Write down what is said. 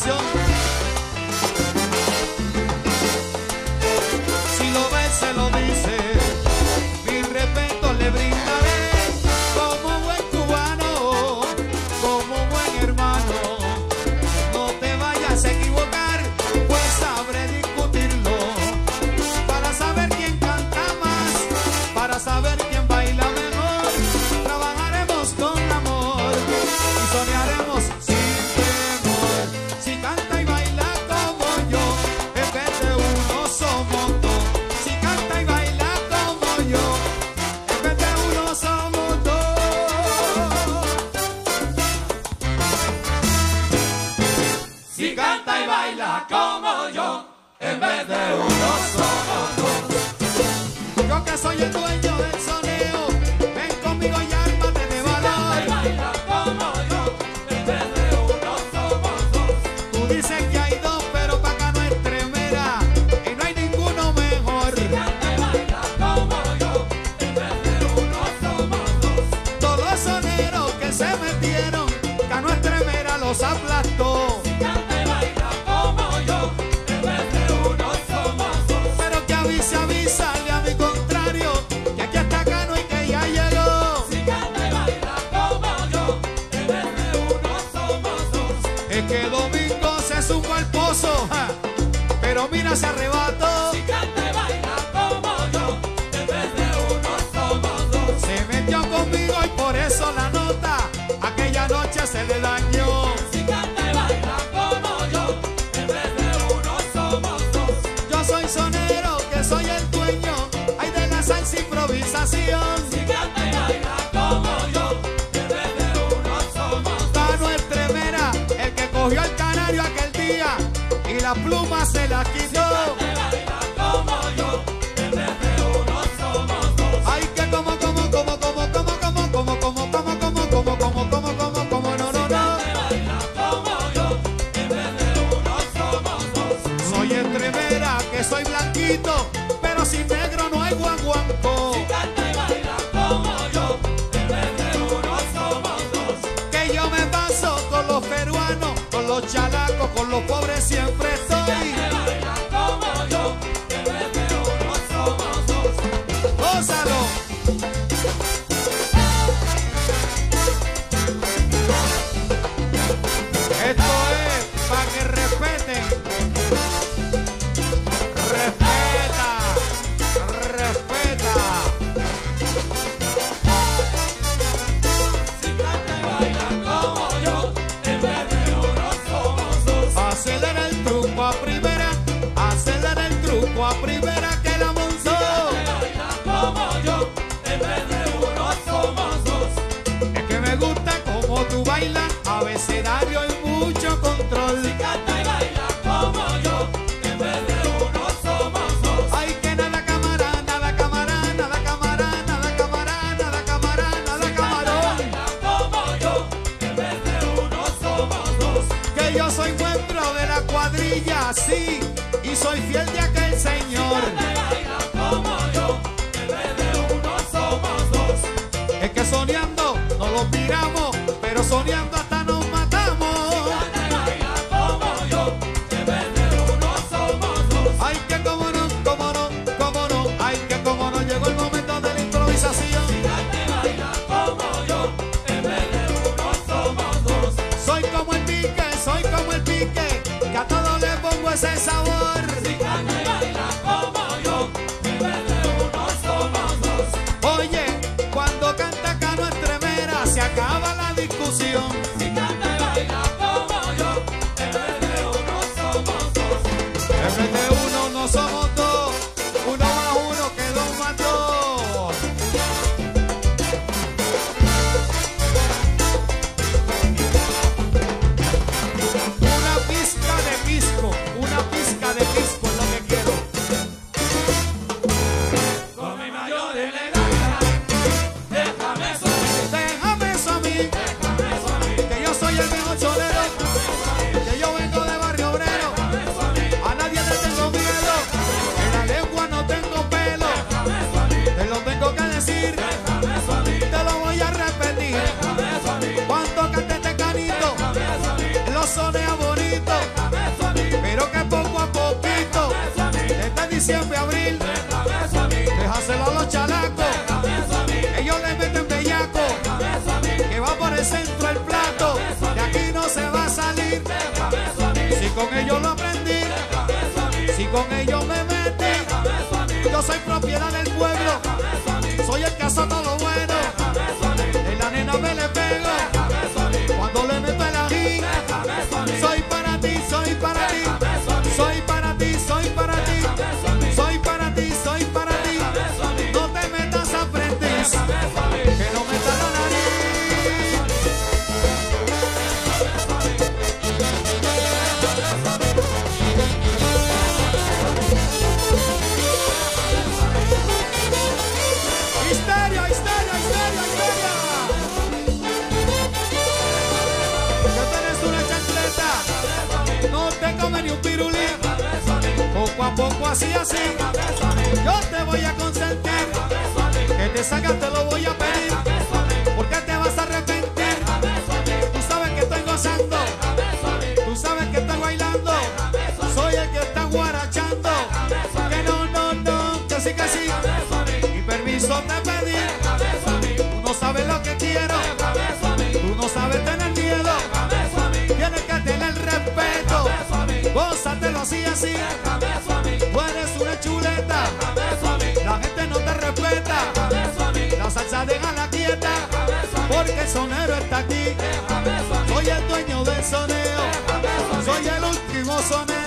improvisación. Si lo ves, se lo dice, mi respeto le brindaré, como buen cubano, como buen hermano. No te vayas a equivocar, pues sabré discutirlo, para saber quién canta más, para saber quién baila mejor. Trabajaremos con amor y soñaremos sin temor. Si canta y baila como yo, en vez de uno somos dos. Si canta y baila como yo, en vez de uno somos dos. Si canta y baila como yo, en vez de uno somos dos. Yo que soy el dueño del soneo, ven conmigo y ármate de valor. Si canta y baila como yo, en vez de uno somos dos. Tú dices que hay dos, pero pa' acá no es tremera y no hay ninguno mejor. Si canta y baila como yo, en vez de uno somos dos. Todos los soneros que se metieron, que a nuestra tremera los aplastó. Si canta y baila como yo, en vez de uno somos dos. Pero que avísale a mi contrario, que aquí hasta acá no hay que ya llegó. Si canta y baila como yo, en vez de uno somos dos. Es que Domingo se supo al pozo, ja, pero mira se arrebató. Si canta y baila como yo, en vez de uno somos dos. Se metió conmigo y por eso la nota aquella noche se le dañó. Si canta y baila como yo, en vez de uno somos dos. Yo soy sonero, que soy el dueño, ay, de la salsa improvisación. Si canta y baila como yo, en vez de uno somos dos. Tano es tremera, el que cogió el canario aquel día y la pluma se la quitó. Si canta y baila como yo, en vez de uno somos dos. Ay, que como, no, soy entrevera, que soy blanquito, pero sin negro no hay guanguanco. Si canta y baila como yo, en vez de uno somos dos. Que yo me paso con los peruanos, con los chalacos, con los pobres siempre estoy. Si canta y baila como yo, en vez de uno somos dos. ¡Gózalo! Esto es para que respeten. Respeta, respeta. Si canta y baila como yo, en vez de uno somos dos. Acelera el truco a primera, acelera el truco a primera que la montó. Si canta y baila como yo, en vez de uno somos dos. Es que me gusta como tú bailas, abecedario y mucho control. Si canta y baila como yo, en vez de uno somos dos. Ay, que nada cámara, nada cámara, nada cámara, nada cámara, nada cámara, nada cámara. Si canta y baila como yo, en vez de uno somos dos. Que yo soy miembro de la cuadrilla, sí, y soy fiel de aquel señor. Si canta y baila como yo, en vez de uno somos dos. Es que soñando no los miramos, pero soñando hasta nos matamos. Si canta y baila como yo, en vez de uno somos dos. Ay, que como no, como no, como no, ay, que como no, llegó el momento de la improvisación. Si canta y baila como yo, en vez de uno somos dos. Soy como el pique, que a todo le pongo ese sabor. Si canta y baila como yo, en vez de uno somos dos. Oye, cuando canta Cano Estremera se acaba la discusión. Si canta y baila como yo, en vez de uno somos dos. En vez de uno no somos dos, uno más uno que dos más dos. Una pizca de pisco, una pizca con ellos lo aprendí, si con ellos me metí, yo soy propiedad del pueblo, soy el que hace todo lo bueno, de la nena me le pego, cuando le meto el ají, soy para ti, soy para ti, soy para ti, soy para ti, soy para ti, soy para ti, no te metas a frente, que no metas la nariz. Histeria, histeria, histeria, histeria. Que tienes una chancleta, no te comes ni un pirulí. Poco a poco, así, así, yo te voy a consentir. Que te salgas te lo voy a pedir, porque te vas a arrepentir. Tú sabes que estoy gozando, tú sabes que estoy bailando, soy el que está guarachando. Que no, no, no, que sí, que sí. Mi permiso te pedí, tú no sabes lo que quiero, tú no sabes tener miedo, tienes que tener respeto, gózatelo así, así. Tú eres una chuleta, la gente no te respeta, la salsa déjala quieta, porque el sonero está aquí. Soy el dueño del soneo, soy el último sonero.